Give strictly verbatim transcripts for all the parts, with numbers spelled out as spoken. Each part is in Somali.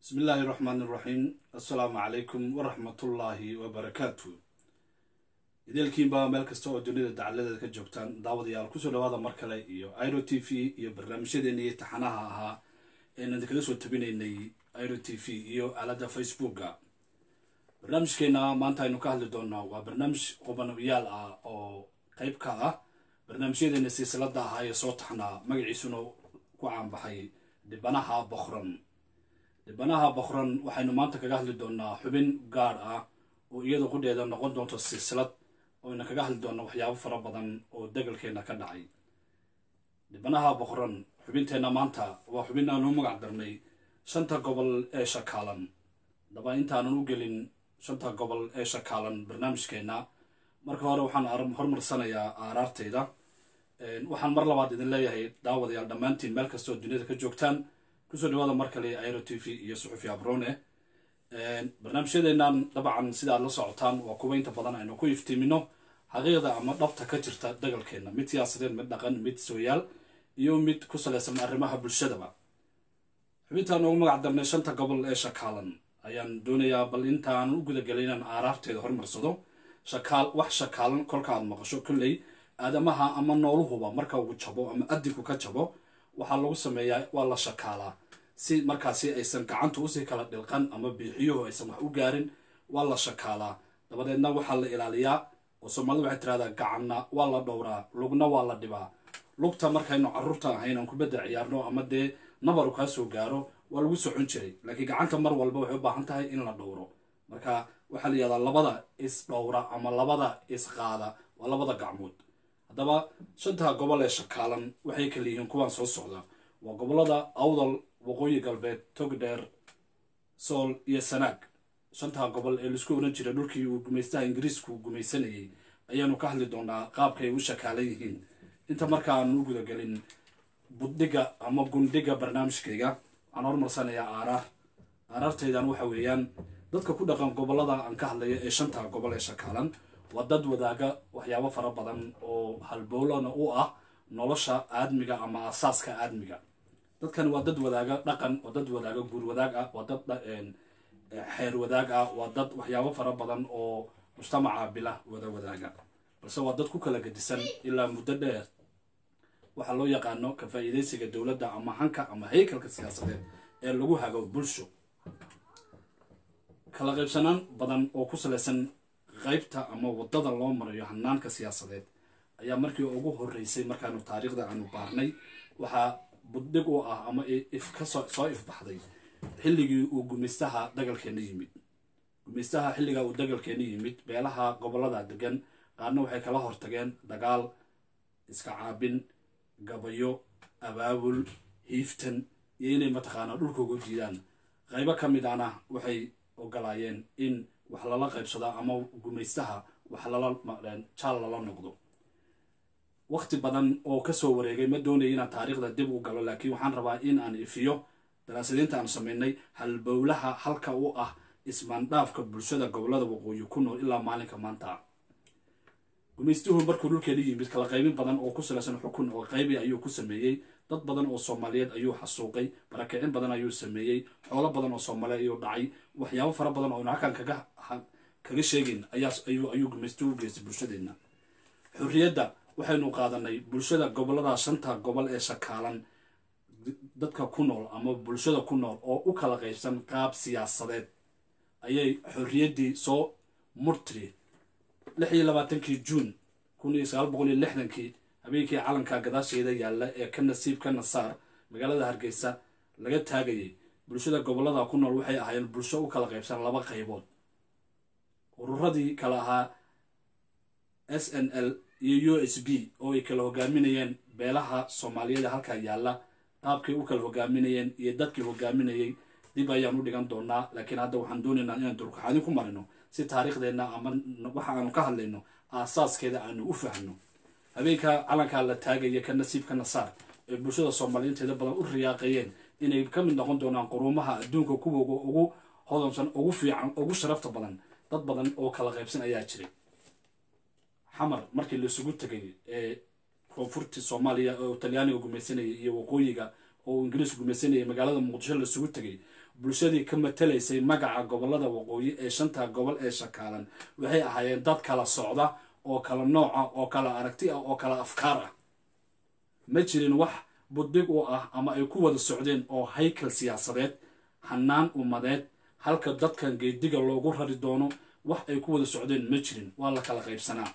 بسم الله الرحمن الرحيم السلام عليكم ورحمة الله وبركاته إذا الكين بقى ملك استوى الدنيا دعالة كجوبتان دعوة يا الكسر هذا مركلة إيو أيرو تي في إيو برنامج ديني تحناها ها إن عندك لسه تبين إني أيرو تي في إيو على دا فيسبوك برنامج كنا ما أنت إنه كهل دونا وبرنامج قبنا ويال أو قيب كا برنامج ديني سلسلة ده هاي صوت حنا مجلسنا كوعم بحي دبناها بخرن dibanaha boqran waxaynu maanta kaga hadli doonaa xubin gaar ah oo iyada qudheeda noqon doonto silsilad oo ina kaga hadli doona waxyaabo fara badan oo dagalkeena ka dhacay dibanaha boqran xubinteena maanta waa xubin aan u magac darnay shanta gobol ee shakaalan daba intaan u gelin shanta gobol ee shakaalan barnaamijkeena marka hore waxaan hormarsanayaa aaraarteyda waxaan mar labaad idin leeyahay daawadayaal dhammaantiin meel kasta oo dunida ka joogtaan kusoo dhawaada markale Airo T V iyo suxufi Abrone een barnaamijyadeennaan dabcan sida aad la socotaan waa kuwa inta badan aynu ku iftiimino xaqiiqda ama dhabta ka jirta dagalkeena mid siyaasadeed mid dhaqan mid sooyaal iyo mid ku saleysan arrimaha bulshada xubintaan ugu magac darnay shanta gobol ee shakaalan ayaan doonayaa bal intaan u guda galay inaan aaraarteeda hormarsado shakaal wax shakaalan kolka aad maqasho kulley aadamaha ama nooluhuba marka uu jabo ama adinku ka jabo waxaa lagu sameeyaa waa la shakaalaa si markaasi aysan gacantu usii kala dhilqan ama biixiyuhu aysan wax u gaarin waa la shakaalaa dabadeedna waxaa la ilaaliyaa oo Soomaalidu waxay tiraahdaa gacanna waa la dhowraa lugna waa la dhibaa lugta markaynu carruurta ahayn aan kubadda ciyaarno ama dee nabaru kaa soo gaaro waa lagu socon jiray laakiin gacanta mar walba waxay u baahan tahay in la dhowro marka waxaa la yidhahdaa labada is dhowra ama labada is qaada waa labada gacmood haddaba shanta gobol ee shakaalan waxay kala yihiin kuwaan soo socda waa gobolada awdal waqooyi galbeed togdheer sool iyo sanaag shanta gobol ee laisku oran jiray dhulkii uu gumaystaha ingiriisku gumaysanayay ayaanu ka hadli doonaa qaabkay u shakaalan yihiin inta markaa aan u guda gelin buddiga ama gundhiga barnaamijkayga waxaan hormarsanayaa aaraar aaraartaydan waxa weeyaan dadka ku dhaqan gobolada aan ka hadlayo ee shanta gobol ee shakaalan waa dad wadaaga waxyaabo fara badan oo halbowlana u ah nolosha aadmiga ama asaaska aadmiga dadkan waa dad wadaaga dhaqan waa dad wadaaga guur wadaag ah waa dad xeer wadaag ah waa dad waxyaabo fara badan oo mujtamaca bila wada wadaaga balse waa dad ku kala gedisan ilaa muddo dheer waxaa loo yaqaano ka faa'iidaysiga dowladda ama hanka ama haykalka siyaasadeed ee lagu hago bulsho kala qaybsanaan badan oo ku saleysan qaybta ama wadada loo marayo hanaanka siyaasadeed ayaa markii ugu horeysay markaanu taariikhda aanu baarnay waxaa buddig u ah ama if ka soo ifbaxday xilligii uu gumaystaha dagalkeena yimid gumaystaha xilliga uu dagalkeena yimid beelaha gobolada degan qaarna waxay kala hortageen dagaal iska caabin gabayo abaabul hiiftan iyo inay mataqaanaa dhulkooga jiidaan qaybo ka mid ahna waxay ogolaayeen in wax lala qaybsado ama gumaystaha wax lala jaal lala noqdo waqti badan oo ka soo wareegay ma doonayo inaan taariikhda dib u galo laakiin waxaan rabaa in aan ifiyo daraasadiinta aan sameynay halbowlaha halka u ah ismaandhaafka bulshada gobolada waqooyi ku nool ilaa maalinka maanta gumaystuhu markuu dhulkeena yimid kala qaybin badan oo ku saleysan xukun oo qaybi ayuu ku sameeyey dad badan oo Soomaaliyeed ayuu xasuuqay barakicin badan ayuu sameeyey xoolo badan oo Soomaaliyeed ayuu dhacay waxyaabo fara badan oo halkan kaga kaga sheegin ayaa ayuu ayuu gumaystuhu geystay bulshadeena xurriyadda waxaynu qaadanay bulshada gobolada shanta gobol ee shakaalan dadka ku nool ama bulshada ku nool oo u kala qaybsan qaab siyaasadeed ayay xurriyaddii soo murtiri lix iyo labaatankii Juun kun iyo sagaal boqol iyo lixdankii habeenkii calanka gadaasheeda yaalla ee ka nasiib ka nasaar magaalada Hargeysa laga taagayay bulshada gobolada ku nool waxay ahaayeen bulsho u kala qaybsan laba qaybood ururadii kala ahaa S N L iyo U S B oo ay kala hogaaminayeen beelaha Soomaaliyeed halka yaalla qaabkay u kala hogaaminayeen iyo dadkii hogaaminayay dib ayaan u dhigan doonaa laakiin hadda waxaan doonaynaa inaan dulkaxadin ku marino si taariikhdeena ama waxa aanu ka hadlayno aasaaskeeda aanu u fahno habeenka calanka la taagaya ka nasiib ka nasaar ee bulshada Soomaaliyeed badan u riyaaqayeen inay ka mid noqon doonaan quruumaha adduunka kuwa ugu hodansan ugu fiican ugu sharafta badan dad badan oo kala qaybsan ayaa jiray xamar markii la isugu tagay ee koonfurta Soomaaliya oo Talyaaniga gumaysanayay iyo waqooyiga oo ingiriis gumaysanayay magaalada muqdisho la isugu tagay bulshadii ka matalaysay magaca gobolada waqooyi ee shanta gobol ee shakaalan waxay ahaayeen dad kala socda oo kala nooca oo kala aragti ah oo kala afkaar ah ma jirin wax buddig u ah ama ay ku wada socdeen oo haykal siyaasadeed hanaan umadeed halka dadkan geediga loogu rari doono wax ay ku wada socdeen ma jirin waa la kala qaybsanaa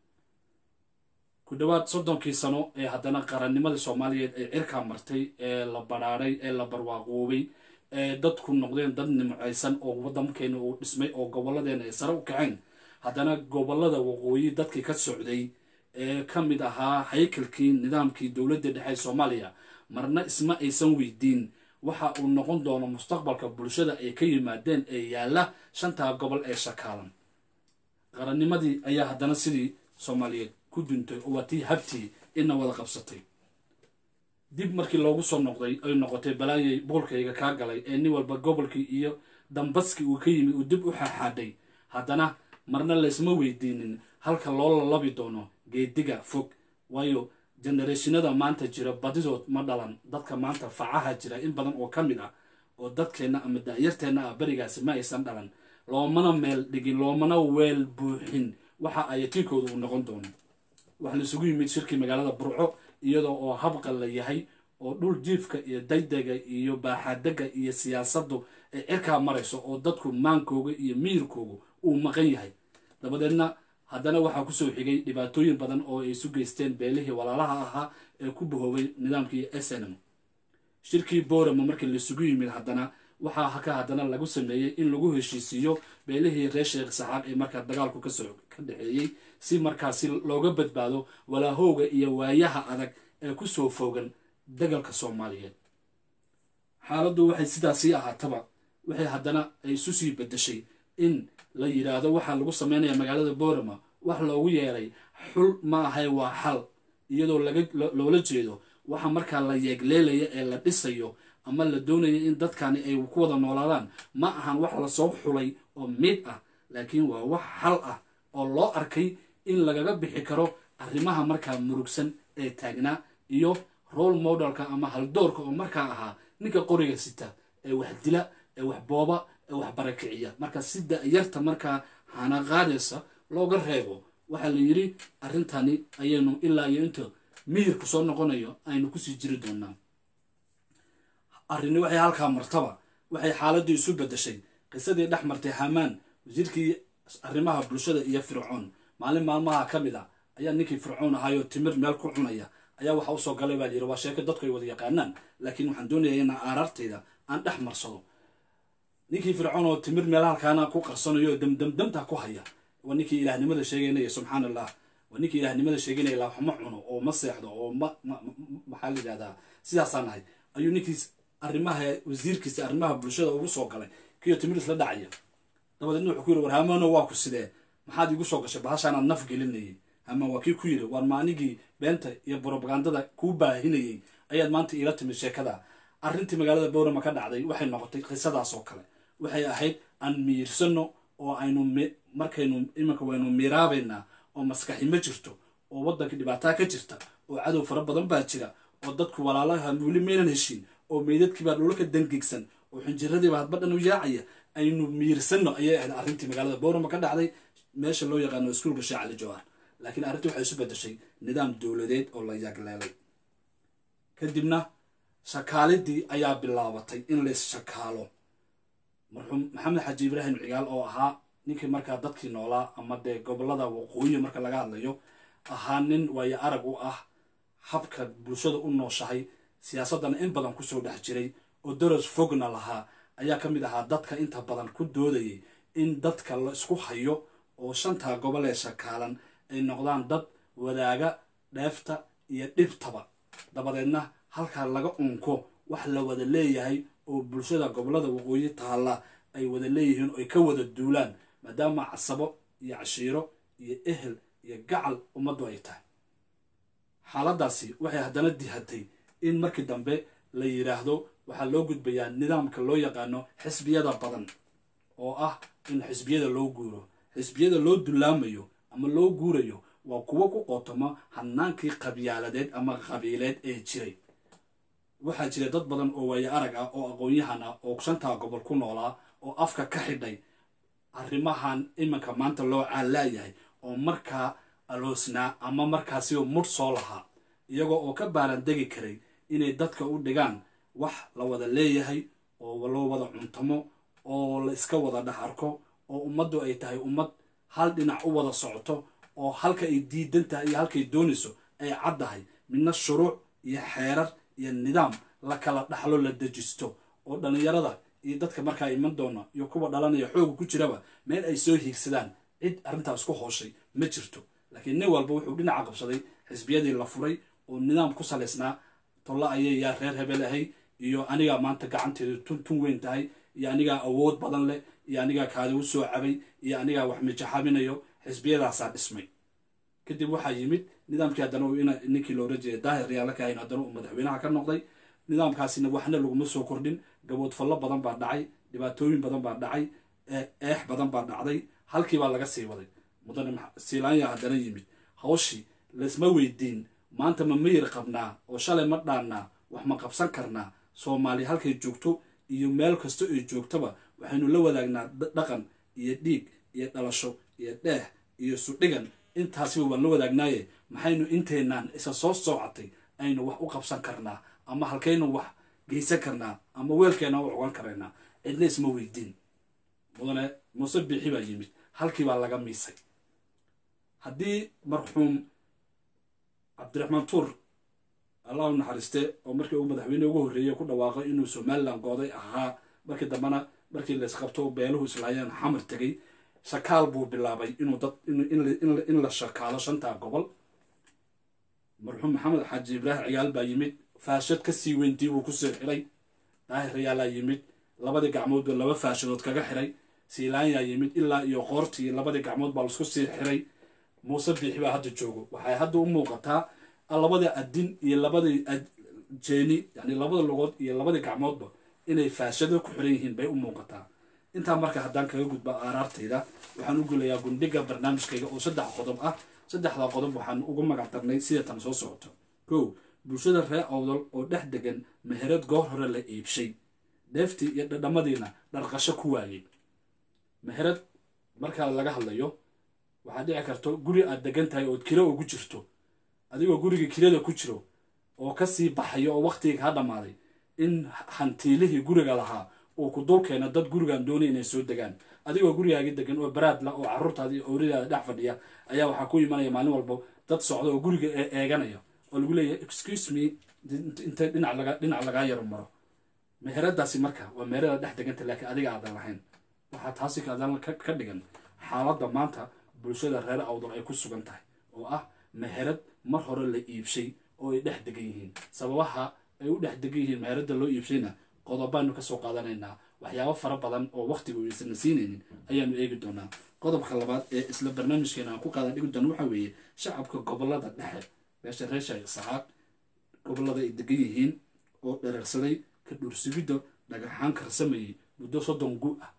ku dhawaad soddonkii sano ee haddana qarannimadii Soomaaliyeed ee cirka martay ee la badhaaray ee la barwaaqoobay ee dadku noqdeen dad nimcaysan oo waddankeena uu dhismay oo goboladeena ay sare u kaceen haddana gobolada waqooyi dadkii ka socday ee ka mid ahaa haykalkii nidaamkii dowladda dhexe ee Soomaaliya marna isma aysan weydiin waxa uu noqon doono mustaqbalka bulshada ay ka yimaadeen ee yaala shanta gobol ee shakaalan qarannimadii ayaa haddana sidii Soomaaliyeed ku duntay oo watii habtii in wada qabsatay dib markii loogu soo noqday ay noqotay balaayay boolkayga ka galay ee nin walba gobolkii iyo dambaski uu ka yimid uu dib u xaxaaday haddana marna la isma weydiinin halka loo labi doono geediga fog waayo generationada maanta jira badidood ma dhalan dadka maanta facaha jira in badan oo kamid ah oo dadkeena ama daayarteena ah barigaasi ma aysan dhalan loomana meel dhigin loomana weel buuxin waxa ay tiikoodu u noqon doono waxa la isugu yimid shirkii magaalada Burco iyadoo oo habqal la yahay oo dhul jiifka iyo daydega iyo baaxadaga iyo siyaasaddu ee cirka marayso oo dadku maankooga iyo miirkooga uu maqan yahay dabadeedna haddana waxaa ku soo xigay dhibaatooyin badan oo ay isu geysteen beelihii walaalaha ahaa ee ku bahoobay nidaamkii S N M shirkii Boorama markii la isugu yimid haddana waxaa haka haddana lagu sameeyay in lagu heshiisiyo beelihii reer Sheekh Saxaaq ee markaa dagaalku ka soo ka dhaxeeyay si markaasi looga badbaado walaahooga iyo waayaha adag ee ku soo foogan dagaalka Soomaaliyeed xaaladdu waxay sidaasi ahaataba waxay haddana ay isu sii bedeshay in la yiraahdo waxa lagu sameeyaa magaalada Boorama wax loogu yeeray xul ma ahay waa xal iyadoo laga loola jeedo waxa markaa la yeegleelaya ee la dhisayo ama la doonayo in dadkani ay ku wada noolaadaan ma ahan wax la soo xulay oo mid ah laakiin waa wax xal ah oo loo arkay in lagaga bixi karo arrimaha markaa murugsan ee taagnaa iyo role modelka ama haldoorka oo markaa ahaa ninka qoriga sita ee wax dila ee wax booba ee wax barakiciya marka sida yarta markaa hana qaadaysa looga reebo waxa la yiri arrintani ayaynu ilaa iyo inta miirku soo noqonayo aynu ku sii jiri doonaa arrini waxay halka martaba waxay xaaladdu isu bedeshay qisadii dhex martay Hamaan wasiirkii arrimaha bulshada iyo Fircoon maalin maalmaha kamid ah ayaa ninkii Fircoon ahayo timir meel ku cunaya ayaa waxa uu soo galay baa yiri waa sheeko dadku ay wada yaqaanaan laakiin waxaan doonayaa in aarartayda aan dhex marsado ninkii Fircoon oo timir meel halkaana ku qarsanayo damdamdamta ku haya waa ninkii ilaahnimada sheegaynaya subxaanallah waa ninkii ilaahnimada sheegaynaya la waxma cuno oo ma seexdo oo ma maxaa la yiraahdaa sidaas aan ahay ayuu ninkii arrimaha wasiirkiisa arrimaha bulshada ugu soo galay kiyo timir isla dhacaya dabadeedna wuxuu ku yiri war Haamaano waa ku sidee maxaad igu soo gashay bahashan aan naf gelinayay ama waa kii ku yiri war maanigii beenta iyo propagandada ku baahinayay ayaad maanta ila timid sheekada arrintii magaalada Boorama ka dhacday waxay noqotay qisadaas oo kale waxay ahayd aan miirsano oo aynu markaynu imanka waynu miiraabayna oo maskaxi ma jirto oo waddanka dhibaato ka jirta oo cadow fara badan baa jira oo dadku walaalaha wali meelan heshiin oo meedadkii baa dhulka dangigsan oo xinjiradii baa hadba dhan u yaacaya aynu miirsano ayay ahayd arrintii magaalada Boorama ka dhacday meesha loo yaqaano iskuulka Sheekh Cali Jawhar laakiin arrintu waxay isu bedeshay nidaam dawladeed oo la yagleelay kadibna shakaalidii ayaa bilaabatay in la shakaalo marxuum Maxamed Xaji Ibraahim Cigaal oo ahaa ninkii markaa dadkii noolaa ama dee gobolada waqooyi marka laga hadlayo ahaa nin waayo arag u ah habka bulshada u nooshahay siyaasadana in badan kusoo dhex jiray oo daras fogna lahaa ayaa ka mid ahaa dadka inta badan ku doodayay in dadka la isku hayo oo shanta gobol ee shakaalan ay noqdaan dad wadaaga dheefta iyo dhibtaba dabadeedna halka laga unko wax la wada leeyahay oo bulshada gobolada waqooyi taala ay wada leeyihiin oo ay ka wada duulaan maadaama casabo iyo cashiiro iyo ehel iyo gacal ummadu ay tahay xaaladaasi waxay haddana dihatay in markii dambe la yiraahdo waxa loo gudbayaa nidaamka loo yaqaano xisbiyada badan oo ah in xisbiyada loo guuro xisbiyada loo dulaamayo ama loo guurayo waa kuwa ku qootoma hanaankii qabyaaladeed ama qabiileed ee jiray waxaa jira dad badan oo waayo arag ah oo aqoon-yahan ah oo shantaa gobol ku noolaa oo afka ka xidhay arrimahan iminka maanta loo caalaayahay oo markaa aloosnaa ama markaasioo mudh soo lahaa iyagoo oo ka baarandegi karay inay dadka u dhigaan wax la wada leeyahay oo loo wada cuntamo oo la iska wada dhex arko oo ummaddu ay tahay ummad hal dhinac u wada socoto oo halka ay diidan tahay iyo halkay doonayso ay caddahay midna shuruuc iyo xeerar iyo nidaam la kala dhaxlo la dejisto oo dhallinyarada iyo dadka markaa iman doona iyo kuwa dhalanaya xooga ku jiraba meel ay soo hiigsadaan cid arrintaas ku hooshay ma jirto laakiin nin walba wuxuu dhinaca qabsaday xisbiyadii la furay oo nidaam ku salaysnaa tolla ayay yaa reer hebel ahay iyo anigaa maanta gacanteedu tun tun weyn tahay iyo anigaa awood badan leh iyo anigaa kaadi u soo cabay iyo anigaa wax mijaxaminayo xisbiyadaasaa dhismay kadib waxaa yimid nidaamkii haddana ninkii loola jeeday daahir yaala ka hayn haddana uu madaxweynaha ka noqday nidaamkaasina waxna laguma soo kordhin gabood fallo badan baa dhacay dhibaatooyin badan baa dhacay eex badan baa dhacday halkii baa laga sii waday mudane siilaanya haddana yimid hawshii laysma weydiin maanta ma miyir qabnaa oo shalay ma dhaannaa wax ma qabsan karnaa soomaali halkay joogto iyo meel kasta ay joogtaba waxaynu la wadaagnaa dhaqan iyo dhiig iyo dhalasho iyo dheeh iyo sudhigan intaasiba waan la wadaagnaaye maxaynu inteennaan isa soo soocatay aynu wax u qabsan karnaa ama halkaynu wax geysan karnaa ama weelkeena u cugan karaynaa cidna isma weydiin mudane muuse biixi baa yimid halkii baa laga miisay haddii marxuum cabdiraxmaan tuur allah u naxariiste oo markii uu madaxweyne ugu horreeyey ku dhawaaqay inuu somalilan gooday ahaa markii dambena markii laysqabto beeluhu islaayeen xamar tegay shakaal buu bilaabay inuu dad in la shakaalo shantaa gobol marxuum maxamed xaaji ibraahim cigaal baa yimid faashad ka sii weyntii buu kusoo xiray daahir rayaalaa yimid labadii gacmoodba laba faashadood kaga xiray siilaanyaa yimid ilaa iyo qoortii labadii gacmood baa laisku sii xiray muuse biixi baa hadda joogo waxay hadda u muuqataa labadii adin iyo labadii jeeni yani labada lugood iyo labadii gacmoodba inay faashado ku xiran yihiin bay u muuqataa intaa marka haddaan kaga gudba aaraartayda waxaan u gelayaa gundhiga barnaamijkayga oo saddex qodob ah saddexdaa qodob waxaan ugu magac darnay sida tan soo socoto kow bulshada reer awdal oo dhex degan meherad goor hore la iibshay dheeftii iyo dhadhamadiina dharqasho ku waayay meherad markaa laga hadlayo waxaa dhici karto guri aad degan tahay ood kiro ugu jirto adigoo guriga kirada ku jiro oo kasii baxayo oo waqtigii kaa dhammaaday in hantiilihii guriga lahaa uu ku dulkeena dad gurigaan doonay inay soo degaan adigoo gurigaagii degan oo baraadla oo carruurtaadii ooridaada dhex fadhiya ayaa waxaa ku imanaya maalin walbo dad socda oo guriga eeganaya oo lagu leeyahay excuse me intay dhinac laga dhinac lagaa yaro maro meheradaasi marka waa meherada dhex deganta laakiin adiga aadan lahayn waxaa taasi kaadan ka dhigan xaaladda maanta bulshada reer awdal ay ku sugan tahay oo ah meherad mar hore la iibshay oo ay dhex degan yihiin sababaha ay u dhex degan yihiin meherada loo iibshayna qodobaanu ka soo qaadanaynaa waxyaabo fara badan oo waqtigu aysan siinaynin ayaanu eegi doonaa qodobka labaad ee isla barnaamijkeena aan ku qaadan dhigi doono waxaa weeye shacabka gobolada dhexe meesha reesha saxaaq gobolada ay degan yihiin oo dherersaday ka dhuursugidda dhagaxaan karsamayay muddo soddon gu ah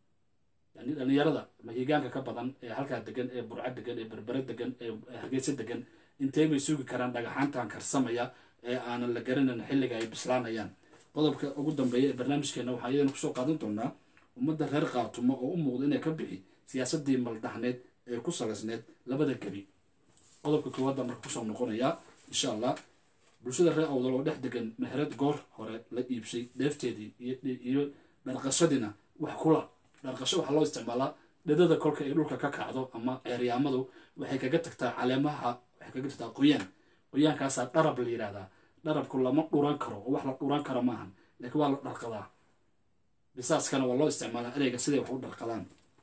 yani dhalinyarada mahigaanka ka badan ee halkaa degan ee burca degan ee berbere degan ee hargeysa degan intee bay sugi karaan dhagaxaantan karsamaya ee aanan la garanayn xilliga ay bislaanayaan qodobka ugu dambeeya ee barnaamijkeena waxaa iyadana kusoo qaadan doonaa ummadda reer qaatumo oo u muuqda inay ka bixi siyaasadii maldhaxneed ee ku salaysneed labada gebi qodobka koowaad baan marka kusoo noqonayaa insha allah bulshada reer awdal oo dhex degan meherad goor hore la iibshay dheefteedii iyo dharqashadiina wax kula dharqasho waxaa loo isticmaalaa dhedada kolka ay dhulka ka kacdo ama ceeryaamadu waxay kaga tagtaa caleemaha waxay kaga tagtaa qoyaan qoyaankaasaa dharab la yidhahdaa dharabku lama dhuran karo oo wax la dhuran karo maahan laakiin waa la dharqadaa bisaaskana waa loo isticmaalaa ereyga siday wax u dharqadaan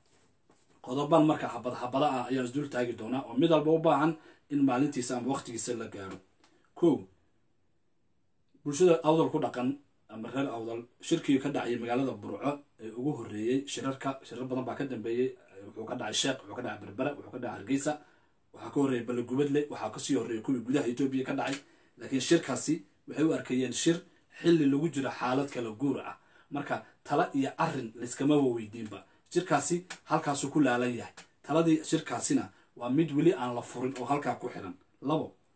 qodobaan marka habad habada ah ayaan isdul taagi doonaa oo mid walba u baahan in maalintiisa ama waqtigiisa la gaaro kow bulshada awdal ku dhaqan ama reer awdal shirkii ka dhacay magaalada burco ee ugu horreeyey shirarka shirar badan baa ka dambeeyey wuxuu ka dhacay sheekh wuxuu ka dhacay berbera wuxuu ka dhacay hargeysa waxaa ka horreeyay balagubadle waxaa kasii horreeyay kuwii gudaha etoobiya ka dhacay laakiin shirkaasi waxay u arkayeen shir xilli lagu jiro xaalad kala guur ah marka tala iyo arrin layskama weydiinba shirkaasi halkaasuu ku laalan yahay taladii shirkaasina waa mid weli aan la furin oo halkaa ku xiran labo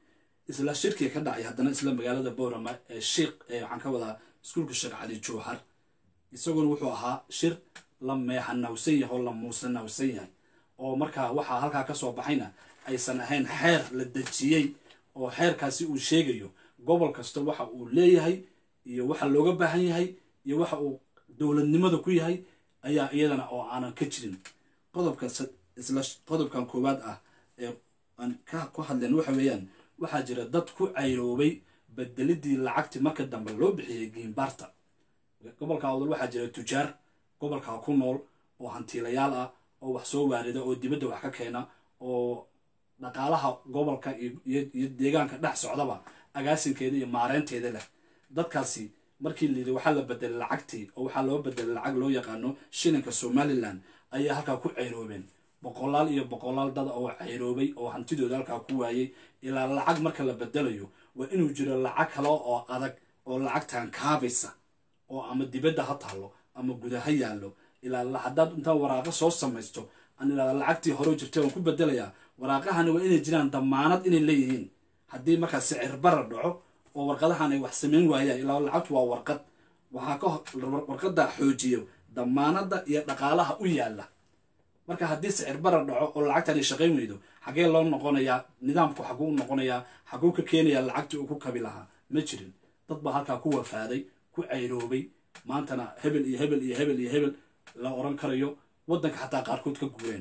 isla shirkii ka dhacay haddana isla magaalada boorama ee sheekh ee waxaan ka wadaa iskuulka sheekh cali jowhar isaguna wuxuu ahaa shir la meexanawsan yahay oo la muusanawsan yahay oo markaa waxaa halkaa ka soo baxayna aysan ahayn xeer la dejiyey oo xeerkaasi uu sheegayo gobol kasta waxa uu leeyahay iyo waxa looga baahan yahay iyo waxa uu dowladnimada ku yahay ayaa iyadana oo aanan ka jirin qodobka isla qodobkan koowaad ah ee aan ka ku hadleen waxa weeyaan waxaa jira dad ku cayroobay bedelidii lacagti marka dambe loo bixiyay giimbaarta gobolka awdal waxaa jira tujaar gobolka ku nool oo hantiilayaal ah oo wax soo waarida oo dibadda wax ka keena oo dhaqaalaha gobolka iyo deegaanka dhex socdaba agaasinkeeda iyo maareynteeda leh dadkaasi markii la yidhi waxaa la bedelay lacagtii oo waxaa loo bedelay lacag loo yaqaano shilinka somaliland ayaa halkaa ku cayroobeen boqolaal iyo boqolaal dad oo cayroobay oo hantidooda halkaa ku waayey ilaa lacag marka la bedelayo waa inuu jiro lacag kale oo adag oo lacagtan kaabaysa oo ama dibadda ha taalo ama gudaha yaallo ilaa haddaad intaa waraaqo soo samaysto aan ilaa lacagtii hore jirtay waan ku bedelayaa waraaqahani waa inay jiraan damaanad inay leeyihiin haddii markaa sicir bara dhaco oo warqadahan ay wax samayn waayaan ilaa lacagtu waa warqad waxaa ka warqadda xoojiyo damaanadda iyo dhaqaalaha u yaalla marka haddii sicir bara dhaco oo lacagtan ay shaqayn weydo xagee loo noqonayaa nidaamku xaguu noqonayaa xaguu ka keenayaa lacagtii uu ku kabi lahaa ma jirin dad baa halkaa ku wafaaday ku cayroobay maantana hebel iyo hebel iyo hebel iyo hebel la oran karayo waddanka xataa qaarkood ka guureen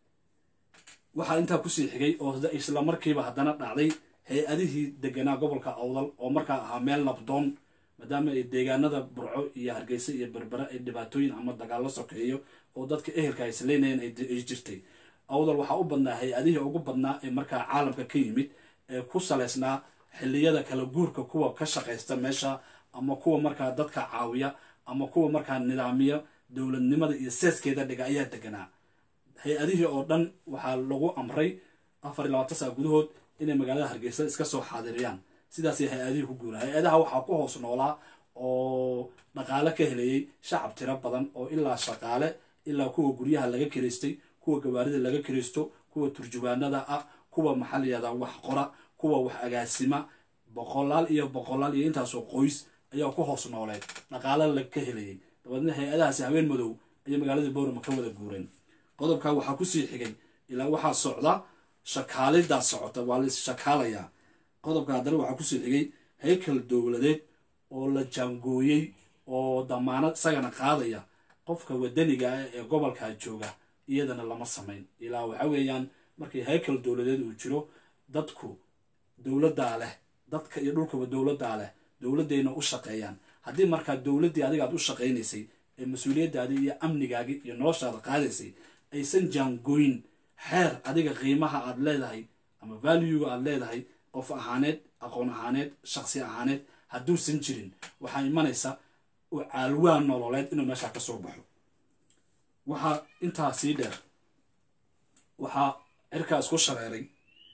waxaa intaa kusii xigay oo isla markiiba haddana dhacday hay-adihii deganaa gobolka awdal oo markaa ahaa meel nabdoon maadaama ay deegaanada burco iyo hargeysa iyo berbera ay dhibaatooyin ama dagaallo sokeeyo oo dadka ehelka ay isleynayeen ay jirtay awdal waxaa u badnaa hay-adihii ugu badnaa ee markaa caalamka ka yimid ee ku salaysnaa xilliyada kala guurka kuwa ka shaqaysta meesha ama kuwa markaa dadka caawiya ama kuwa markaa nidaamiya dowladnimada iyo seeskeeda dhiga ayaa deganaa hay-adihii oo dhan waxaa lagu amray afar iyo labaatan saa gudahood inay magaalada hargeysa iska soo xaadiriyaan sidaasay hay-adihii ku guura hay-adaha waxaa ku hoos noolaa oo dhaqaale ka helayay shacab tiro badan oo ilaa shaqaale ilaa kuwa guryaha laga kiraystay kuwa gawaarida laga kiraysto kuwa turjubaanada ah kuwa maxaa la yihahdaa wax qora kuwa wax agaasima boqolaal iyo boqolaal iyo intaasoo qoys ayaa ku hoos nooleed dhaqaale la ka helayay dabadeedna hay-adahaasi haween madow ayay magaalada boorama ka wada guureen qodobkaa waxaa kusii xigay ilaa waxaa socda shakaalidaa socota waa la shakaalayaa qodobka haddana waxaa kusii xigay haykal dowladeed oo la jaangooyey oo damaanad isagana qaadaya qofka wadaniga ah ee gobolkaa jooga iyadana lama samayn ilaa waxa weeyaan markii haykal dowladeed uu jiro dadku dowladdaa leh dadka iyo dhulkaba dowladdaa leh dowladdayna u shaqeeyaan haddii markaa dowladdii adigaad u shaqaynaysay ee mas-uuliyaddaadii iyo amnigaagii iyo noloshaada qaadaysay aysan jaangooyin xeer adiga qiimaha aad leedahay ama valuega aad leedahay qof ahaaneed aqoon ahaaneed shaksi ahaaneed hadduusan jirin waxaa imanaysa u caalwaan nololeed inuu meeshaa ka soo baxo waxaa intaa sii dheer waxaa cirkaa isku shareeray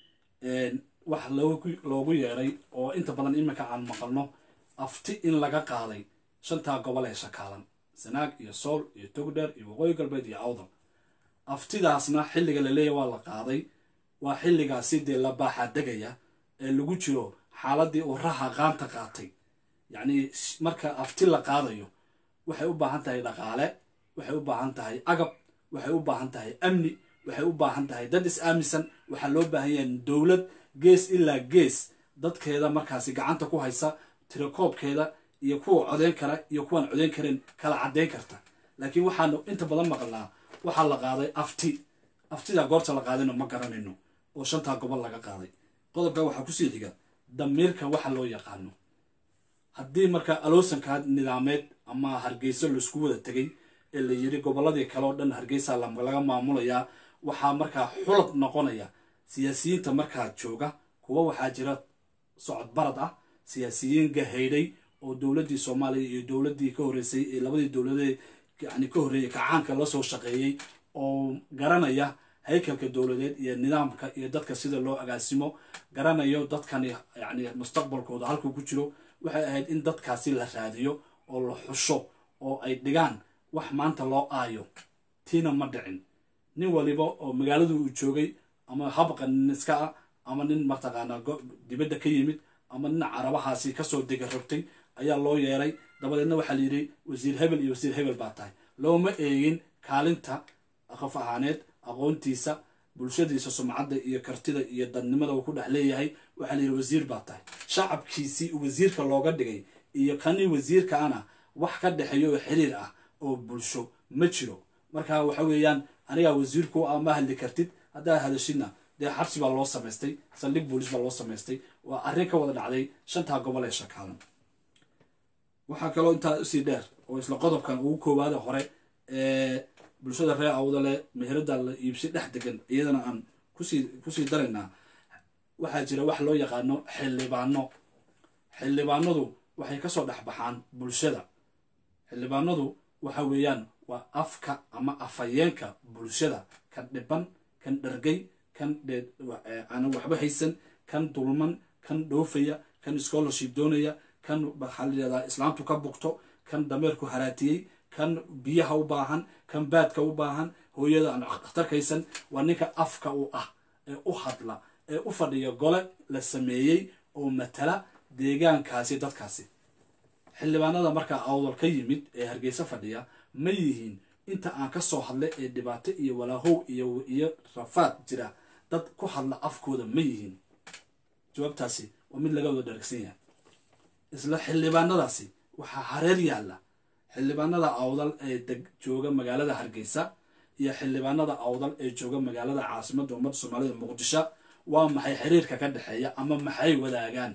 wax loogu yeeray oo inta badan iminka aan maqalno afti in laga qaaday shantaa gobol ee shakaalan sanaag iyo sool iyo togdheer iyo waqooyi galbeed iyo awdal aftidaasna xilliga la leeyahy waa la qaaday waa xilligaasi dee la baaxaa degaya ee lagu jiro xaaladii uu raha qaanta qaatay yacnii marka afti la qaadayo waxay u baahan tahay dhaqaale waxay u baahan tahay agab waxay u baahan tahay amni waxay u baahan tahay dad is-aaminsan waxaa loo baahan yahay dowlad gees ilaa gees dadkeeda markaasi gacanta ku haysa tirakoobkeeda iyo kuwa codeyn kara iyo kuwaan codeyn karayn kala caddeyn karta laakiin waxaanu inta badan maqalnaa waxaa la qaaday afti aftidaa goorta la qaadayno ma garanayno oo shantaa gobol laga qaaday qodobka waxaa kusii xiga damiirka waxa loo yaqaano haddii markaa aloosankaa nidaameed ama hargeyso laisku wada tegay ee la yiri gobolladii kale oo dhan hargeysa laga maamulayaa waxaa markaa xulad noqonaya siyaasiyiinta markaa jooga kuwa waxaa jira socod barad ah siyaasiyiin gahaydhay oo dowladdii soomaaliya iyo dowladdii ka horreysay ee labadii dowladee yani ka horreeyay kacaanka la soo shaqeeyey oo garanaya haykalka dowladeed iyo nidaamka iyo dadka sida loo agaasimo garanayo dadkani yani mustaqbalkooda halkuu ku jiro waxay ahayd in dadkaasi la raadiyo oo la xusho oo ay dhigaan wax maanta loo aayo tiina ma dhicin nin waliba oo magaaladu uu joogay ama habqa niska ah ama nin mataqaanaa dibadda ka yimid ama nin carabahaasi kasoo dega rogtay ayaa loo yeeray dabadeedna waxaa la yidhi wasiir hebel iyo wasiir hebel baa tahay looma eegin kaalinta qof ahaaneed aqoontiisa bulshadiisa sumcadda iyo kartida iyo dadnimada uu ku dhex leeyahay waxaa la yidhi wasiir baa tahay shacabkiisii wasiirka looga dhigay iyo kanii wasiirka ana wax ka dhexeeyo oo xiriir ah oo bulsho ma jiro marka waxa weeyaan anigaa wasiirku ah ma hadli kartid haddaa hadashidna dee xabsi baa loo samaystay saldhig boolis baa loo samaystay waa arrin ka wada dhacday shantaa gobol ee shakaalan waxaa kaloo intaa usii dheer oo isla qodobkan ugu koowaada hore ee bulshada reer awdale meherada la iibsi dhex degan iyadana aan kusii kusii daraynaa waxaa jira wax loo yaqaano xildhibaano xildhibaanadu waxay kasoo dhex baxaan bulshada xildhibaanadu waxa weeyaan waa afka ama afayeenka bulshada kan dhiban kan dhargay kan aan waxba haysan kan dulman kan dhoofaya kan scholarship doonaya kan waxaa la yidhahdaa islaamtu ka bugto kan dameerku haraatiyey kan biyaha u baahan kan baadka u baahan hooyada aan dhakhtarkaysan waa ninka afka u ah ee u hadla ee u fadhiya gole la sameeyey oo matala deegaankaasi dadkaasi xildhibaanada markaa awdal ka yimid ee hargeysa fadhiya ma yihiin inta aan ka soo hadlay ee dhibaato iyo walaahow iyo iyo rafaad jira dad ku hadla afkooda ma yihiin jawaabtaasi waa mid laga wada dharagsan yahay isla xildhibaanadaasi waxaa hareer yaalla xildhibaanada awdal ee deg jooga magaalada hargeysa iyo xildhibaanada awdal ee jooga magaalada caasimadda ummadda soomaalida muqdisho waa maxay xiriirka ka dhexeeya ama maxay wadaagaan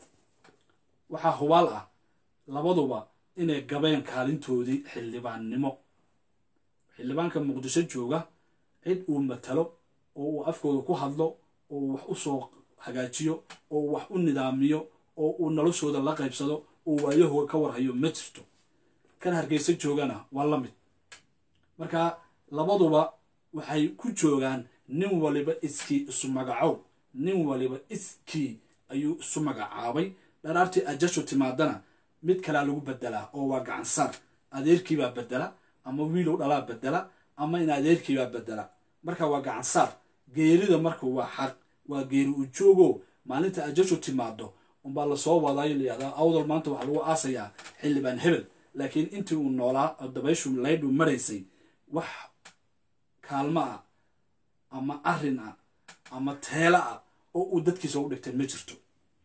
waxaa hubaal ah labaduba inay gabeen kaalintoodii xildhibaannimo xildhibaanka muqdisho jooga cid uu matalo oo uu afkooda ku hadlo oo uu wax u soo hagaajiyo oo uu wax u nidaamiyo oo uu noloshooda la qaybsado oo waayahooda ka warhayo ma jirto kan hargeysa joogana waa la mid marka labaduba waxay ku joogaan nin waliba iskii isu magacow nin waliba iskii ayuu isu magacaabay dharaartii ajashu timaadana mid kalaa lagu bedelaa oo waa gacansaar adeerkiibaa bedela ama wiilow dhalaa bedela ama in adeerkiibaa bedela marka waa gacansaar geerida marka waa xaq waa geeri u joogo maalinta ajashu timaado unbaa lasoo wadaayo layihahdaa awdal maanta waxaa lagu aasayaa xildhibaan hebel laakiin intii uu noolaa dabayshu laydhu maraysay wax kaalmo ah ama arrin ah ama teelo ah oo uu dadkiisa u dhigtay ma jirto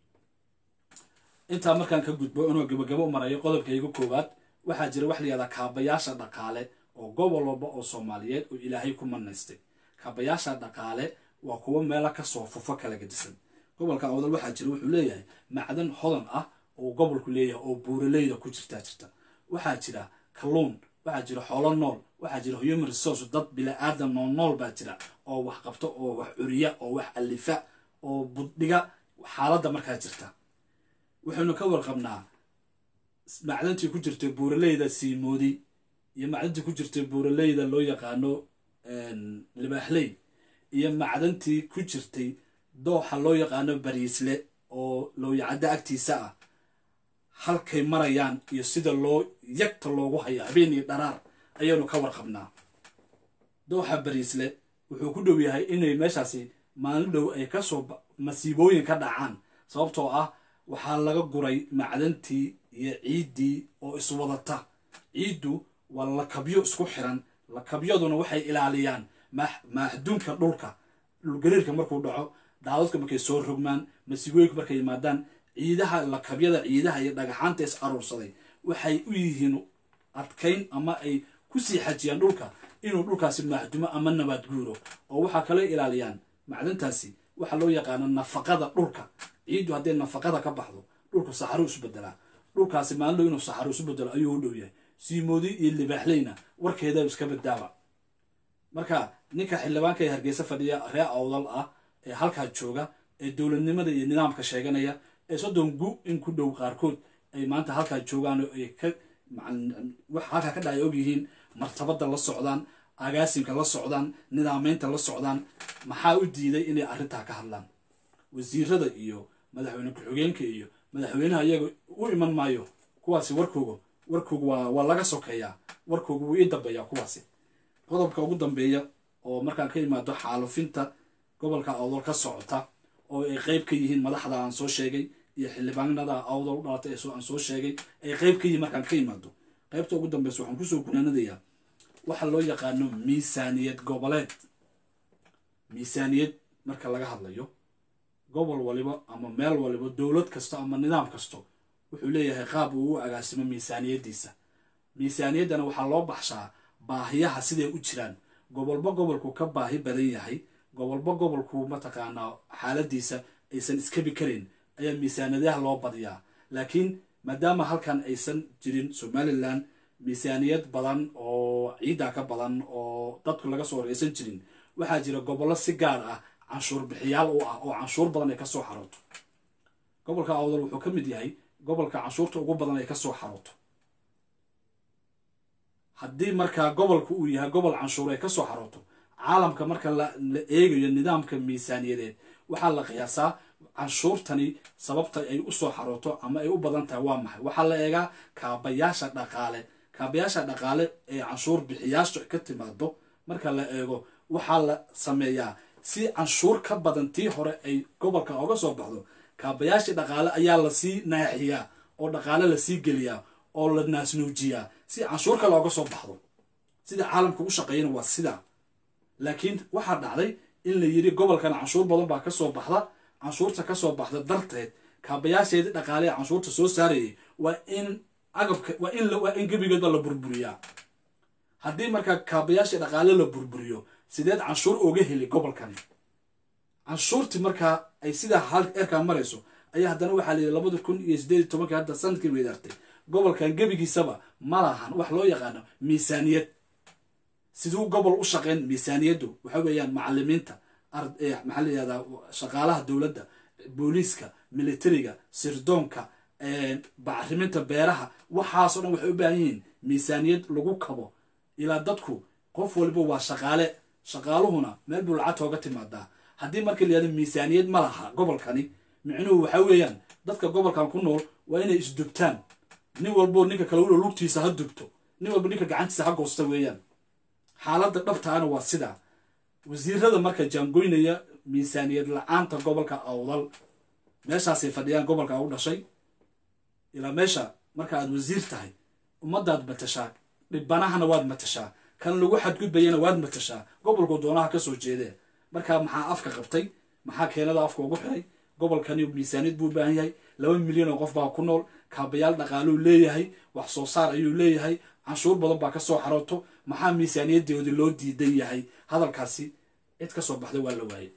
intaa markaan ka gudbo inuu gabagabo u marayo qodobkayga koowaad waxaa jira wax layihahdaa kaabayaasha dhaqaale oo gobol walba oo soomaaliyeed oo ilaahay ku manaystay kaabayaasha dhaqaale waa kuwo meelo kasoo fufo kala gedisan gobolka awdal waxaa jira wuxuu leeyahay macdan hodan ah oo gobolku leeyahay oo buuraleyda ku jirtaa jirta waxaa jira kalluun waxaa jira xoolo nool waxaa jira human resource dad bila-aadan nool nool baa jira oo wax qabto oo wax curiya oo wax alifa oo buddhiga xaaladda markaa jirta waxaynu ka warqabnaa macdantii ku jirtay buuraleyda siimoodi iyo macdantii ku jirtay buuraleyda loo yaqaano libaaxley iyo macdantii ku jirtay dooxa loo yaqaano bariisle oo looyacadda agtiisa ah halkay marayaan iyo sida loo yagta loogu hayo habeenii dharaar ayaanu ka warqabnaa dooxa bariisle wuxuu ku dhow yahay inay meeshaasi maalin dhow ay kasoo masiibooyin ka dhacaan sababtoo ah waxaa laga guray macdantii iyo ciiddii oo iswadata ciiddu waa lakabyo isku xiran lakabyaduna waxay ilaaliyaan maaxduunka dhulka dhulgariirka markuu dhaco daadadka markay soo rogmaan masiibooyinka markay yimaadaan ciidaha lakabyada ciidaha iyo dhagaxaanta is aruursaday waxay u yihiin adkayn ama ay kusii xajiyaan dhulka inuu dhulkaasi maaxdumo ama nabaad guuro oo waxaa kale ilaaliyaan macdantaasi waxaa loo yaqaano nafaqada dhulka ciiddu hadday nafaqada ka baxdo dhulku saxaro isu bedelaa dhulkaasi maalin dhow inuu saxaro isu bedelo ayuu u dhow yahay siimoodi iyo libaaxleyna warkeeda iska baddaaba marka ninka xildhibaanka ee hargeysa fadhiya ree awdal ah ee halkaa jooga ee dowladnimada iyo nidaamka sheeganaya ee soddon gu in ku dhow qaarkood ay maanta halkaa joogaan oo ay ka wax halkaa ka dhacay og yihiin martabada la socdaan agaasimka la socdaan nidaameynta la socdaan maxaa u diiday inay arrintaa ka hadlaan wasiirada iyo madaxweyne ku-xigeenka iyo madaxweynaha iyaga u iman maayo kuwaasi warkooga warkooga waa waa laga sokeeyaa warkooga wuu ii dambeeyaa kuwaasi qodobka ugu dambeeya oo markaan ka imaado xaalufinta gobolka awdal ka socota oo ay qayb ka yihiin madaxda aan soo sheegay iyo xildhibaanada awdal u dhalatay ee aan soo sheegay ay qayb ka yihiin markaan ka imaado qaybta ugu dambeysa waxaan kusoo gunaanadayaa waxa loo yaqaano miisaaniyad goboleed. miisaaniyad marka laga hadlayo gobol waliba ama meel waliba dowlad kasta ama nidaam kasto wuxuu leeyahay qaab uu u agaasimo miisaaniyadiisa. miisaaniyaddana waxaa loo baxshaa baahiyaha siday u jiraan. gobolba gobolku ka baahi badan yahay, gobolba gobolku mataqaanaa xaaladiisa aysan iskabi karin ayaa miisaaniyadaha loo badiyaa. laakiin maadaama halkan aysan jirin Somaliland miisaaniyad badan oo ciida ka badan oo dadku laga soo horeysan jirin, waxaa jira gobollo si gaar ah canshuur bixiyaal u ah oo canshuur badan ay ka soo xarooto. gobolka awdal wuxuu ka mid yahay gobolka canshuurta ugu badan ay ka soo xarooto. haddii markaa gobolku uu yahay gobol canshuur ay ka soo xarooto, caalamka marka la eegayo nidaamka miisaaniyadeed waxaa la qiyaasaa canshuurtani sababta ay u soo xarooto ama ay u badan tahay waa maxay. waxaa la eegaa kaabayaasha dhaqaale kaabayaasha dhaqaale ee canshuur bixiyaasha ka timaado. marka la eego waxaa la sameeyaa si canshuur ka badan tii hore ay gobolka oga soo baxdo, kaabayaashii dhaqaale ayaa lasii naaxiyaa oo dhaqaale lasii geliyaa oo la naasnuujiyaa si canshuur kale oga soo baxdo. sida caalamka u shaqeeyana waa sidaa. laakiin waxaa dhacday in la yidhi gobolkan canshuur badan baa ka soo baxda, canshuurta ka soo baxda darteed kaabayaasheedii dhaqaale ee canshuurta soo saarayay waa in agabka waa in waa in gebigeedba la burburiyaa. haddii markaa kaabayaashii dhaqaale la burburiyo, sideed canshuur oga heli gobolkani? canshuurtii markaa ay sidaa hal erkaa marayso ayaa haddana waxaa la yidhi labada kun iyo sideed iyo tobankii hadda sanadkii weydaartay gobolkan gebigiisaba ma lahan wax loo yaqaano miisaaniyad. siduu gobol u shaqeyn miisaaniyaddu waxa weeyaan macalimiinta, maxaa la yihahdaa shaqaalaha dowladda, booliiska, militariga, sirdoonka, bacriminta beeraha, waxaasoo dhan waxay u baahan yihiin miisaaniyad lagu kabo. ilaa dadku qof waliba waa shaqaale, shaqaaluhuna meel buu lacagta oga timaadaa. haddii marka la yihahdo miisaaniyad ma laha gobolkani, micnuhu waxa weeyaan dadka gobolkan ku nool waa inay isdubtaan. nin walbo ninka kale walo lugtiisa ha dubto, nin walba ninka gacantiisa ha goosta weeyaan. xaaladda dhabtaana waa sidaa. wasiirada marka jaangoynaya miisaaniyad la-aanta gobolka awdal meeshaasay fadhiyaan. gobolka u dhashay ilaa meesha marka aad wasiir tahay ummadaad matashaa, dhibanahana waad matashaa, kan lagu xadgudbayana waad matashaa, gobolku doonaha ka soo jeedee. marka maxaa afka qabtay? maxaa keenada afka ugu xiray? gobolkani miisaaniyad buu u baahan yahay. laba milyan oo qof baa ku nool, kaabayaal dhaqaaluu leeyahay, wax soo saar ayuu leeyahay, canshuur badan baa ka soo xarooto. maxaa miisaaniyadoodii loo diidan yahay? hadalkaasi cid ka soo baxday waa la waayey.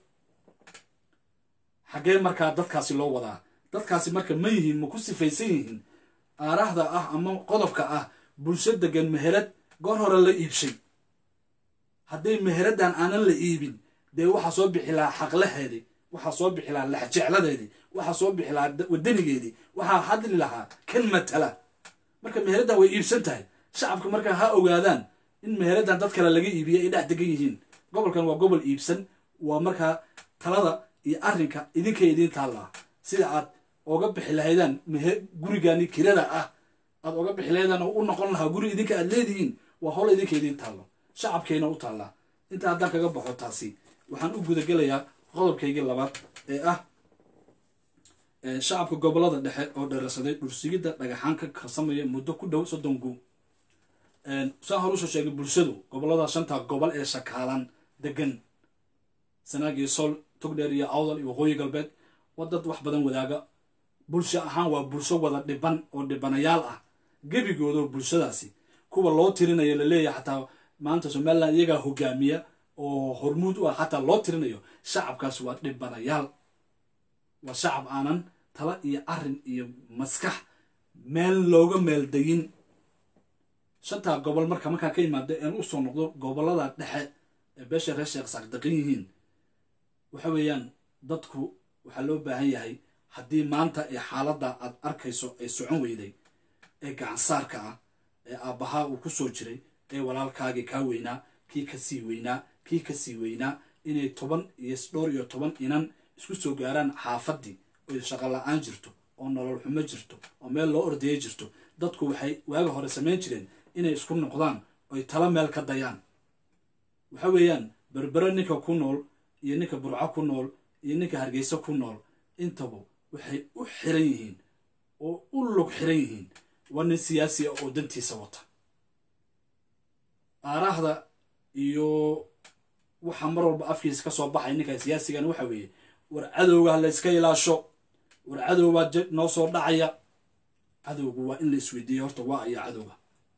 xaggee markaa dadkaasi loo wadaa? dadkaasi marka ma yihiin, ma ku sifaysan yihiin aaraahda ah ama qodobka ah bulsho degan meherad goor hore la iibshay? hadday meheradan aanan la iibin, dee waxaa soo bixi lahaa xaqlaheedii, waxaa soo bixi lahaa laxjecladeedii, waxaa soo bixi lahaa wadanigeedii, waxaa hadli lahaa kan matala. marka meheradan way iibsan tahay. shacabka markaa ha ogaadaan in meheradan dad kale laga iibiya ay dhex degan yihiin. gobolkan waa gobol iibsan. waa markaa talada iyo arrinka idinka idiin taallaa. sida aad oga bixi lahaydaan gurigani kirada ah, aad oga bixi lahaydaan oo u noqon lahaa guri idinka aad leedihiin, waa howl idinka idiin taallo, shacabkayna u taallaa. inta haddaan kaga baxo taasi, waxaan u gudagelayaa qodobkaygii labaad ee ah shacabka gobolada dhexe oo dheersaday dhursigidda dhagaxaan ka karsamaya muddo ku dhow soddon guub. saan hor usoo sheegay bulshadu gobolada shanta gobol ee shakaalan degan sanaag iyo sool, togdheer iyo awdal iyo waqooyi galbeed waa dad wax badan wadaaga. bulsho ahaan waa bulsho wada dhiban oo dhibanayaal ah gebigoodo. bulshadaasi kuwa loo tirinayo laleeyahay xataa maanta Somaliland iyagaa hogaamiya oo hormuud u ah, xataa loo tirinayo shacabkaas waa dhibanayaal. waa shacab aanan tala iyo arrin iyo maskax meel looga meeldayin. shantaa gobol marka markaa ka imaada een u soo noqdo gobolada dhexe ee beesha reer Sheekh Saaq degan yihiin, waxa weeyaan dadku waxaa loo baahan yahay haddii maanta ee xaaladda aad arkayso ay socon weyday ee gacansaarka ah ee aabbahaa uu ku soo jiray ee walaalkaagii kaa weynaa, kii ka sii weynaa, kii ka sii weynaa, inay toban iyo dhowr iyo toban inan isku soo gaaraan xaafaddii oo shaqo la-aan jirto oo nolol xumo jirto oo meel loo ordaya jirto. dadku waxay waaga hore samayn jireen inay isku noqdaan oy tala meel ka dayaan. waxa weeyaan berbere ninka ku nool iyo ninka burco ku nool iyo ninka hargeysa ku nool intaba waxay u xiran yihiin oo u lug xiran yihiin waa nin siyaasi ah oo dantiisa wata aaraahda iyo waxa mar walba afkiisa ka soo baxay ninka siyaasigan waxa weeye war cadowga la iska ilaasho war cadowga noo soo dhacaya cadowgu waa in la isweydiiyo horta waa ayaa cadowga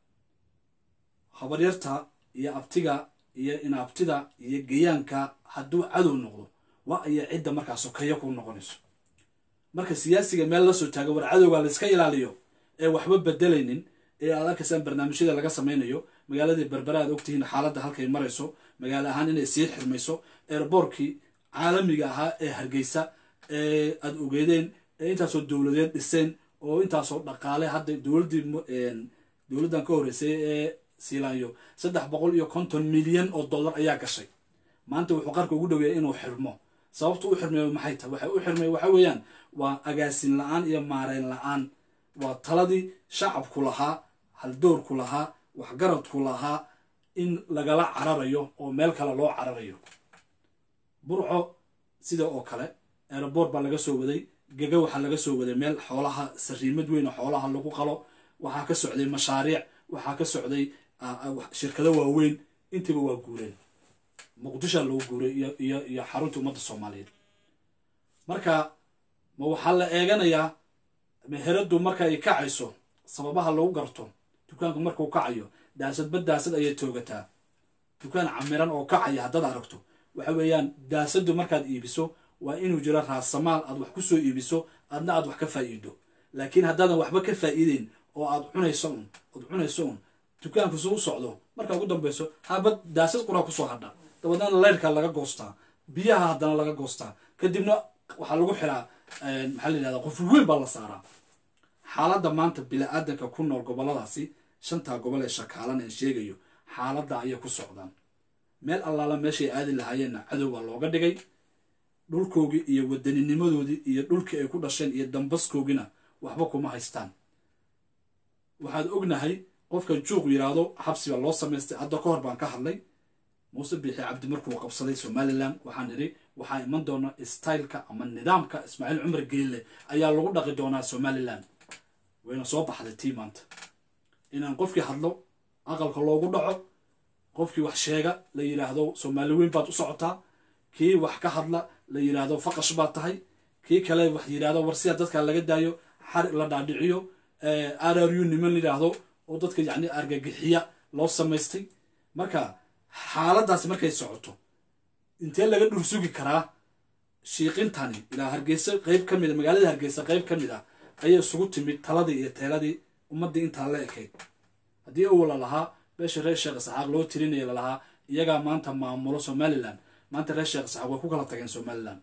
habaryarta iyo abtiga iyo inaabtida iyo geeyaanka hadduu cadow noqdo waa ayaa cidda markaa sokeeyo ku noqonayso marka siyaasiga meel la soo taago war cadowga la iska ilaaliyo ee waxba bedelaynin ee aad arkaysan barnaamijyada laga samaynayo magaaladii berbera aad ogtihiin xaaladda halkay marayso magaalo ahaan inay sii xirmayso airbortkii caalamiga ahaa ee hargeysa ee aad ogeedeen ee intaasoo dowladeed dhiseen oo intaasoo dhaqaale hadda dowladdii dowladdan ka horreysay ee siilaanyo saddex boqol iyo konton milyan oo dollar ayaa gashay maanta wuxuu qarka ugu dhaweeyay inuu xirmo sababtu u xirmeeyo maxay tahay waxay u xirmay waxa weeyaan waa agaasin la-aan iyo maareyn la-aan waa taladii shacabku lahaa haldoorku lahaa waxgaradku lahaa in lagala cararayo oo meel kale loo cararayo burco sida oo kale airport baa laga soo waday gaga waxaa laga soo waday meel xoolaha sariimad weyn oo xoolaha lagu qalo waxaa ka socday mashaariic waxaa ka socday shirkado waaweyn intiba waa guureen muqdisho loo guuray iyo iyo iyo xarunta ummadda Soomaaliyeed marka ma waxaa la eeganayaa meheradu marka ay kacayso sababaha lagu garto dukaanku markuu kacayo daasad badaasad ayay toogataa dukaan camiran oo kacaya haddaad aragto waxa weeyaan daasadu markaad iibiso waa inuu jiro raasamaal aad wax ku soo iibiso aadna aad wax ka faa'iido laakiin haddaadan waxba ka faa'iideen oo aad cunayso un aad cunayso un dukaanku soo socdo marka ugu dambayso habad daasad qura ku soo hadha dabadana leerka laga goostaa biyaha haddana laga goostaa kadibna waxa lagu xiraa maxaa la yiraahdaa qof weyn baa la saaraa xaaladda maanta bilaadanka ku nool goboladaasi shanta gobol ee shakaalan ee sheegayo xaaladda ayay ku socdaan meel allaala meeshay aadi lahaayeenna cadow baa looga dhigay dhulkoogii iyo waddaninimadoodii iyo dhulkii ay ku dhasheen iyo dambaskoogina waxba kuma haystaan waxaad ognahay qofka juuq yiraahdo xabsi baa loo samaystay hadda ka hor baan ka hadlay muuse biixi cabdi markuu qabsaday Somaliland waxaan iri waxaa iman doona styleka ama nidaamka Ismaaciil Cumar Geelle ayaa lagu dhaqi doonaa Somaliland wayna soo baxday tii maanta inaan qofkii hadlo aqalka loogu dhaco qofkii wax sheega la yiraahdo Soomaali weyn baad u socotaa kii wax ka hadla la yiraahdo faqash baad tahay kii kale wax yiraahdo warsiya dadka laga daayo xar la dhaadhiciyo ee R R U niman yiraahdo oo dadka yacni argagixiya loo samaystay marka xaaladaas markay socoto intee laga dhursugi karaa shiiqintani ilaa Hargeysa qayb ka mid ah magaalada Hargeysa qayb ka mid ah ayay isugu timid taladii iyo teeladii ummadda inta la ekeyd haddii uu la lahaa beesha reer Sheekh Saxaaq loo tirinay la lahaa iyaga maanta maamulo Somaliland maanta reer Sheekh Saxaaq way ku kala tageen Somaliland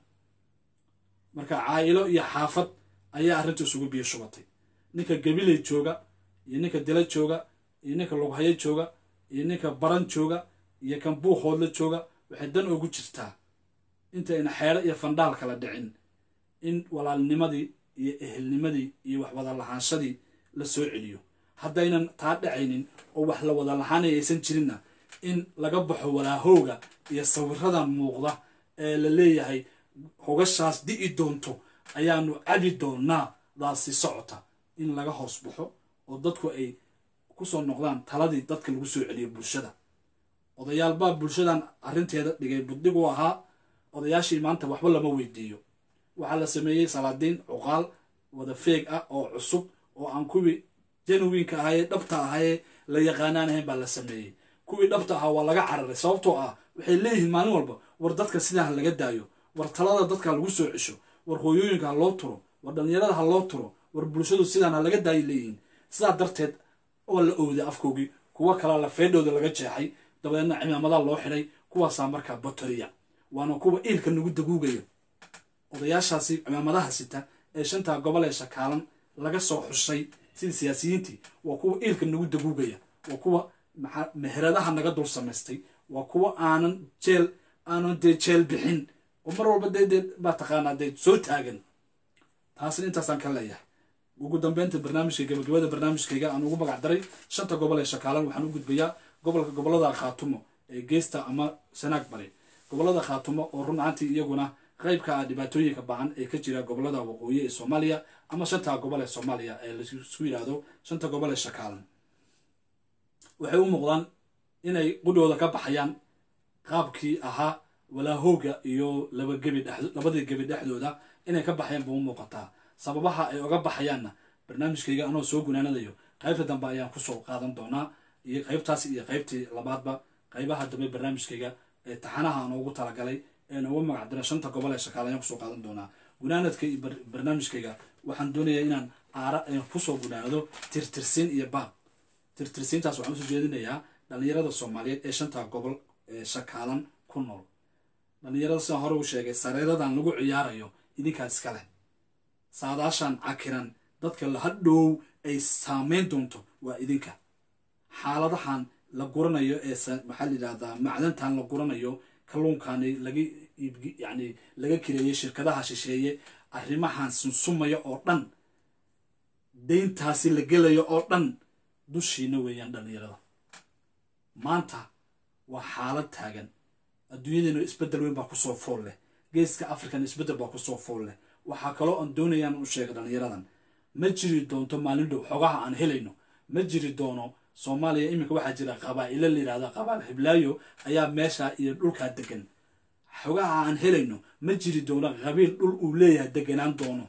marka caayilo iyo xaafad ayaa arrintu isugu biyo shubatay ninka gabilay jooga iyo ninka dila jooga iyo ninka lughaye jooga iyo ninka baran jooga iyo kan buuxood la jooga waxay dan ugu jirtaa inta ina xeero iyo fandhaal kala dhicin in walaalnimadii iyo ehelnimadii iyo wax wada lahaanshadii la soo celiyo haddaynan taa dhacaynin oo wax la wada lahaanaysan jirinna in laga baxo walaahooga iyo sawirada muuqda ee la leeyahay hogashaas di'i doonto ayaanu cabi doonaa daasi socota in laga hoos baxo oo dadku ay ku soo noqdaan taladii dadka lagu soo celiyo bulshada odayaal baa bulshadan arrinteeda dhigay buddigu ahaa odayaashii maanta waxba lama weydiiyo waxaa la sameeyey salaadiin cuqaal wada feeg ah oo cusub oo aan kuwii genuineka ahaayee dhabta ahaayee la yaqaanaan ahayn baa la sameeyey kuwii dhabta ahaa waa laga cararay sababtoo ah waxay leeyihiin maalin walba war dadka sidaan laga daayo war talada dadka lagu soo cesho war hooyooyinka ha loo turo war dhalinyarada ha loo turo war bulshadu sidaan ha laga daayo leeyihiin sidaa darteed oo la owday afkoogii kuwa kala la feedhooda laga jeexay dabadeedna cimaamadaa loo xidhay kuwaasaa markaa batoriya waana kuwa iilka nagu daguugaya odayaashaasi cimaamadaha sita ee shantaa gobol ee shakaalan laga soo xushay sidii siyaasiyiintii waa kuwa iilka nagu daguugaya waa kuwa meheradaha naga dul samaystay waa kuwa aanan jeel aanan dee jeel bixin oo mar walba dee dee baa taqaanaa dee soo taagan taasina intaasaan ka leeyahay ugu dambeynta barnaamijka gabagabada barnaamijkayga aan ugu magac daray shanta gobol ee shakaalan waxaan u gudbayaa gobolka gobolada Khaatumo ee geesta ama Sanaag Bari gobolada Khaatumo oo run ahaantii iyaguna qaybka ah dhibaatooyinka ba'an ee ka jira gobolada waqooyi ee Soomaaliya ama shanta gobol ee Soomaaliya ee la isku yiraahdo shanta gobol ee shakaalan waxay u muuqdaan inay qudooda ka baxayaan qaabkii ahaa walaahooga iyo laba gabi dhexdooda labadii gabi dhexdooda inay ka baxayaan buu muuqataa sababaha ay uga baxayaanna barnaamijkayga anoo soo gunaanadayo qaybta dambe ayaan ku soo qaadan doonaa iyo qaybtaas iyo qaybtii labaadba qaybaha dambe barnaamijkayga ee taxanaha aan ugu talagalay ee ugu magac diray shanta gobol ee shakaalan ayaan ku soo qaadan doonaa gunaanadka iyo barnaamijkayga waxaan doonayaa inaan aara aan ku soo gunaanado tirtirsiin iyo baab tirtirsiintaas waxaan u soo jeedinayaa dhalinyarada Soomaaliyeed ee shanta gobol ee shakaalan ku nool dhalinyarada sida hore u sheegay sareeradan lagu ciyaarayo idinka iska leh saadaashan cakiran dadka la hadhow ay saameyn doonto waa idinka xaaladahan la guranayo ee maxaa la yiraahdaa macdantan la guranayo kalluunkan laga yani laga kireeyay shirkadaha shisheeye arrimahan sunsumaya oo dhan deyntaasi la gelayo oo dhan dushiina weeyaan dhalinyarada maanta waa xaalad taagan adduunyadana isbedel weyn baa ku soo fool leh geeska afrikan isbedel baa ku soo fool leh waxa kale oo aan doonayaan u sheegay dhalinyaradan ma jiri doonto maalin dhow xogaha aan helayno ma jiri doono Soomaaliya iminka waxa jira qabaa'ilo la yiraahdo qabaal hiblaayo ayaa meesha iyo dhulka degan xogaha aan helayno ma jiri doono qabiil dhul uu leeyahay deganaan doono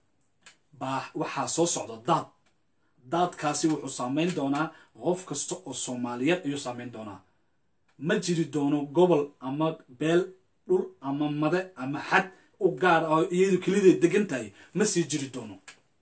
baa waxa soo socda dad dadkaasi wuxuu saameyn doonaa qof kasta oo Soomaaliyeed ayuu saameyn doonaa ma jiri doono gobol ama beel dhul ama made ama xad u gaar ah iyadu kaliya degan tahay ma sii jiri doono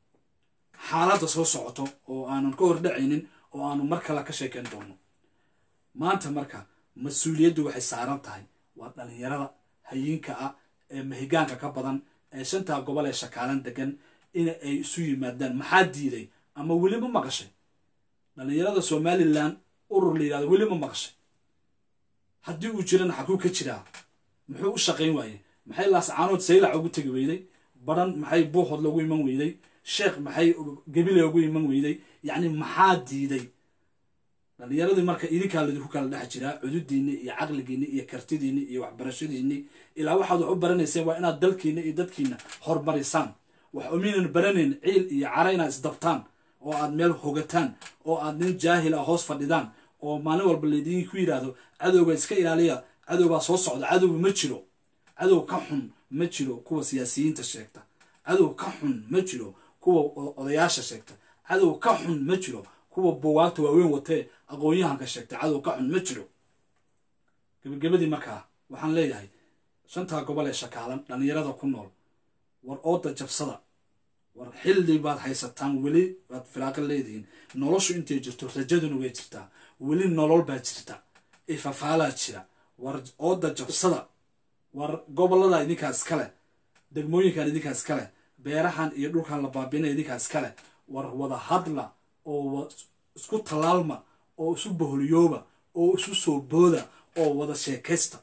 xaaladda soo socoto oo aanan ka hordhacaynin oo aanu mar kale ka sheekan doono maanta marka mas'uuliyaddu waxay saaran tahay waa dhalinyarada hayinka ah ee mahigaanka ka badan ee shanta gobol ee shakaalan degan in ay isu yimaadaan maxaa diiday ama weli ma maqashay dhalinyarada Somaliland urur la yiraahdo weli ma maqashay haddii uu jirana xaquu ka jiraa muxuu u shaqayn waayay maxay laascaanood saylac ugu tagi weyday baran maxay buuxood lagu iman weyday sheekh maxay gabilay ugu iman weyday yani maxaa diiday dhalinyaradu marka idinka la ku kala dhex jiraa cududiina iyo caqligiina iyo kartidiina iyo waxbarashadiina ilaa waxaad wax u baranayseen waa inaad dalkiina iyo dadkiina hormarisaan wax umiinan baranayn ciil iyo carayna isdabtaan oo aad meel hogataan oo aad nin jaahil ah hoos fadhidaan oo maalin walba leedin ku yiraahdo cadowga iska ilaaliya cadowga soo socda cadowga ma jiro cadow ka xun ma jiro kuwa siyaasiyiinta sheegta cadow ka xun ma jiro kuwa odayaasha sheegta cadow ka xun ma jiro kuwa buugaagta waaweyn watee aqoon-yahanka sheegta cadow ka xun ma jiro gabagabadii markaa waxaan leeyahay shanta gobol ee shakaalan dhalinyarada ku nool war ooda jabsada war xilli baad haysataan weli baad firaaqo leedihiin noloshu intay jirto rajaduna way jirtaa weli nolol baa jirta ifafaalaa jira war ooda jabsada war gobolada idinkaa iskale degmooyinkan idinkaa iskale beerahan iyo dhulkan la baabinaya idinkaa iskale war wada hadla oo isku talaalma oo isu boholiyooba oo isu soo booda oo wada sheekaysta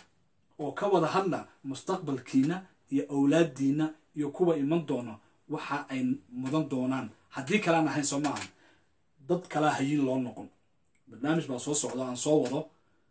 oo ka wada hadla mustaqbalkiina iyo awlaadiina iyo kuwa iman doono waxa ay mudan doonaan haddii kale aan ahayn soo maaha dad kala hayin loo noqon barnaamij baa soo socda aan soo wado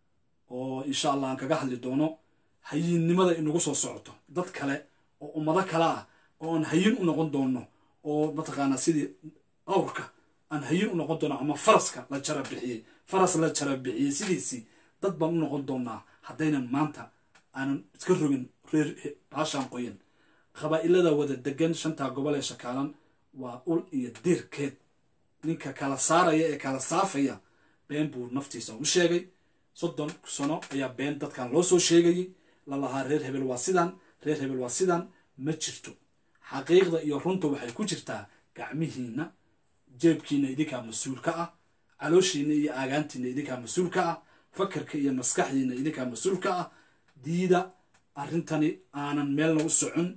oo insha allah aan kaga hadli doono hayinnimada inagu soo socoto dad kale oo ummado kale ah oo aan hayin u noqon doono oo mataqaanaa sidii awrka aan hayin u noqon doono ama faraska la jara bixiyey faras la jara bixiyey sidiisii dad baan u noqon doonaa haddaynan maanta aanan iska rogin reer baashaan qoyan qabaa'ilada wada degan shanta gobol ee shakaalan waa ul iyo dirkeed ninka kala saaraya ee kala saafaya been buu naftiisa u sheegay soddon sano ayaa been dadkan loo soo sheegayay lalahaa reer hebel waa sidan reer hebel waa sidan ma jirto xaqiiqda iyo runta waxay ku jirtaa gacmihiina jeebkiina idinkaa mas-uul ka ah calooshiina iyo aagaantiina idinkaa mas-uul ka ah fakarka iyo maskaxdiina idinkaa mas-uul ka ah diida arrintani aanan meelna u socon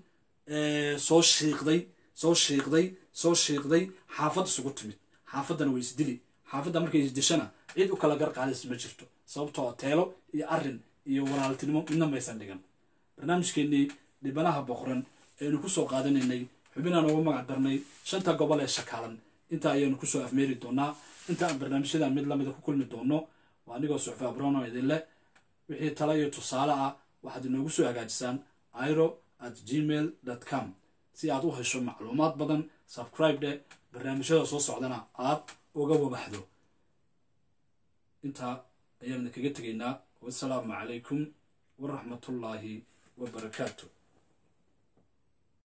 soo shiiqday soo shiiqday soo shiiqday xaafad isugu timid xaafaddana way isdili xaafadda markay isdishana cid u kala gar qaadis ma jirto sababtoo teelo iyo arrin iyo walaaltinimo midna maysan dhigan barnaamijkeennii dhibanaha boqoran aynu ku soo qaadanaynay xubinaan ugu magac darnay shanta gobol ee shakaalan intaa ayaynu kusoo afmeeri doonaa inta aan barnaamijyadan mid lamida ku kulmi doono waa anigoo suxfi abrono idin leh wixii tala iyo tusaale ah waxaad inoogu soo hagaajisaan airo at gmail dot com si aad u hesho macluumaad badan. subscribe dhe barnaamijyada soo socdana aad uga wabaxdo. intaa ayaan kaga tegaynaa. wassalaamu calaykum waraxmatullaahi wabarakaatu.